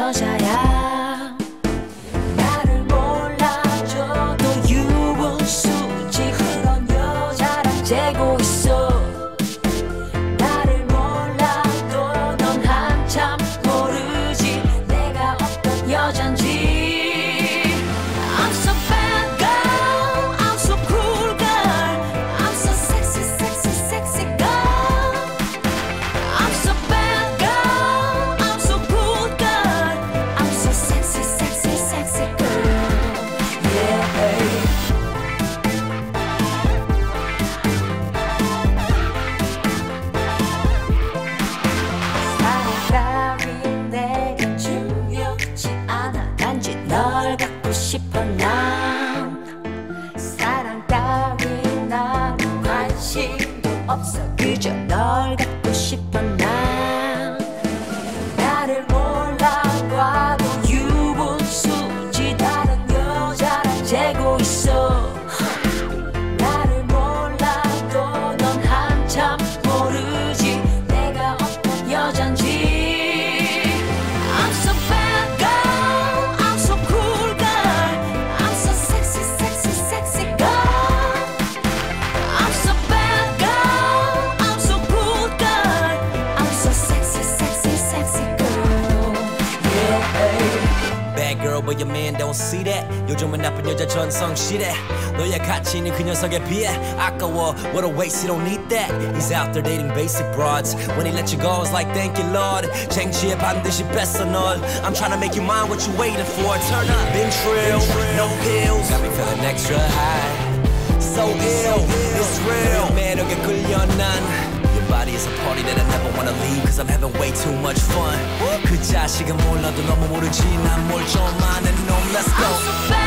여자야. 나를 몰라줘도 유분수지 그런 여자랑 재고 있어. 나를 몰라도 넌 한참 모르지 내가 어떤 여잔지. I'm so bad girl, I'm so cool girl, I'm so sexy, sexy, sexy girl. I'm so bad girl, I'm so cool girl, I'm so sexy, sexy, sexy girl. Yeah. 사랑 따윈 내겐 중요치 않아. 단지 널 갖고 싶어 난. 사랑 따윈 난 관심도 없어. 그저 널 갖고 싶어 난. 나를 몰라봐도 유분수지 다른 여자랑 재고 있어. 나를 몰라도 넌 한참 모르지 내가 어떤 여잔지. I'm so bad girl, I'm so cool girl, I'm so sexy, sexy, sexy girl. I'm so bad girl, I'm so cool girl, I'm so sexy, sexy, sexy girl. Yeah. Bad girl but your man don't see that. 요즘은 나쁜 여자 전성시대. 너의 가치는 그 녀석에 비해 아까워. What a waste, you don't need that. He's out there dating basic broads. When he let you go it's like thank you Lord. 쟁취해 반드시 뺏어 널. I'm trying to make you mine, what you waiting for? Turn up, been trill, no pills. Got me feeling extra high. So ill, it's real. 매력에 끌려 난. Your body is a party that I never wanna leave. Cause I'm having way too much fun. 그 자식은 몰라도 너무 모르지 난 뭘 좀 아는 놈. Let's go. I'm so bad